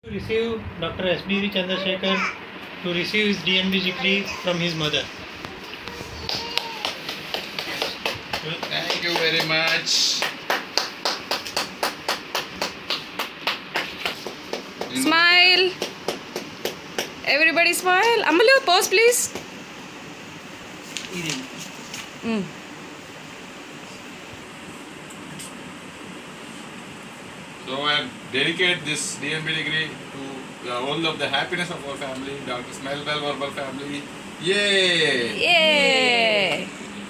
To receive Dr. S.B.V. Chandrasekhar to receive his DNB degree from his mother. Thank you very much. Smile. Everybody smile. Amalu, pause please. So I dedicate this DNB degree to all of the happiness of our family, Dr. Smell Bell Verbal family. Yay! Yay.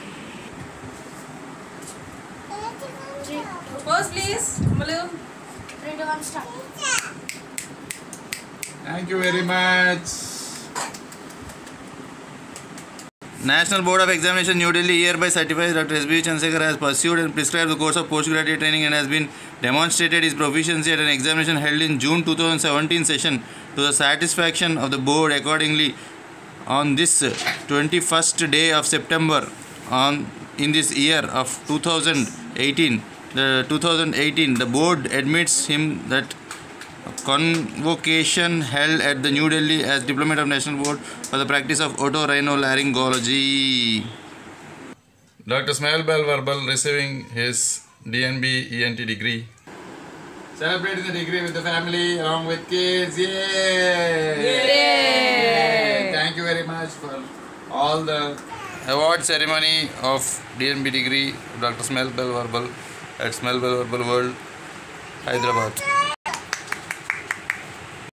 Pause please. Amalu. 3, 2, 1, start. Thank you very much. National Board of Examination, New Delhi hereby certifies Dr. S.B. Chandrasekhar has pursued and prescribed the course of postgraduate training and has been demonstrated his proficiency at an examination held in June 2017 session to the satisfaction of the board. Accordingly, on this 21st day of September in this year of 2018, the board admits him that convocation held at the New Delhi as Diplomat of National Board for the practice of otorhinolaryngology. Dr. Smile Bell Verbal receiving his DNB ENT degree. Celebrating the degree with the family along with kids. Yay! Yay! Thank you very much for all the award ceremony of DNB degree Dr. Smile Bell Verbal at Smile Bell Verbal World, Hyderabad.